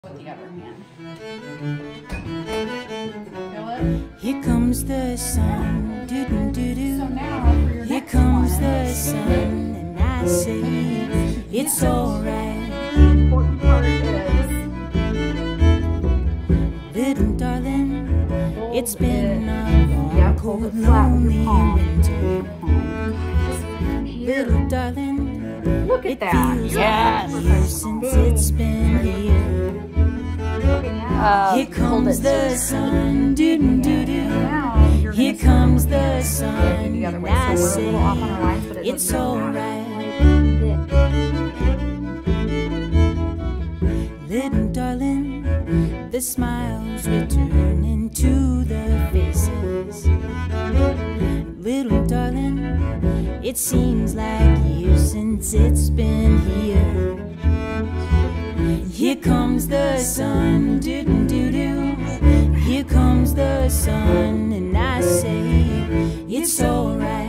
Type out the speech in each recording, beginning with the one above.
With the other hand. Feel it? Here comes the sun, doo doo doo doo. So now for your Here next comes one, the sun, and I say it's alright. the important part is Little darling, it's been a long, hold cold, it flat with your lonely palm. winter. Here. Little darling, Look at it that. feels Yes. like years since it's been here. Here comes the sun, doo doo doo doo. Now you're Here gonna comes the sun, the other and way. I So we're a say little off on our lines, but it it's doesn't matter. alright. Little darling, the smiles return into the faces. Little darling, it seems like years since it's been here. Here comes the sun, doo doo doo doo. Here comes the sun, and I say it's alright.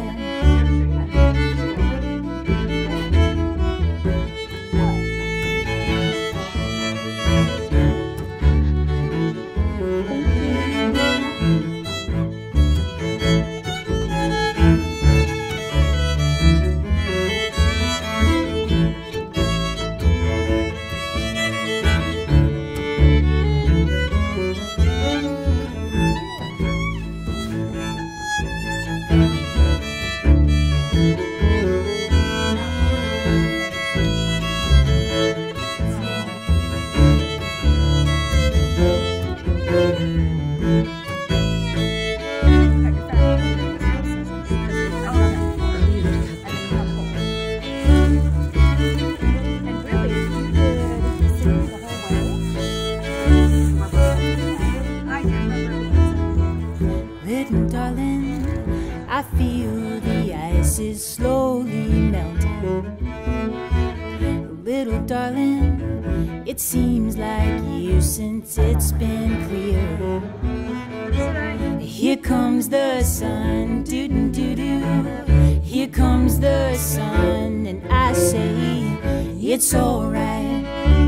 Little darling, I feel the ice is slowly melting. Little darling, it seems like years since it's been clear. Here comes the sun, doo doo doo doo. Here comes the sun, and I say it's alright.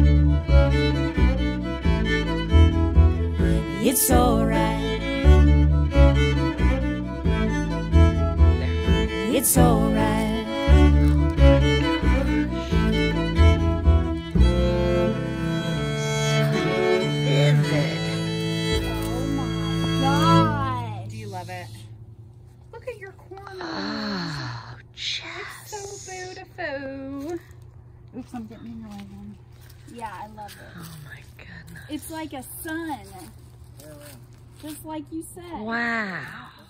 It's alright. It's alright. Vivid. Oh my God. Do you love it? Look at your corner. Oh, Jess. It's so beautiful. Oops, I'm getting in your way then. Yeah, I love it. Oh my goodness. It's like a sun. Just like you said. Wow.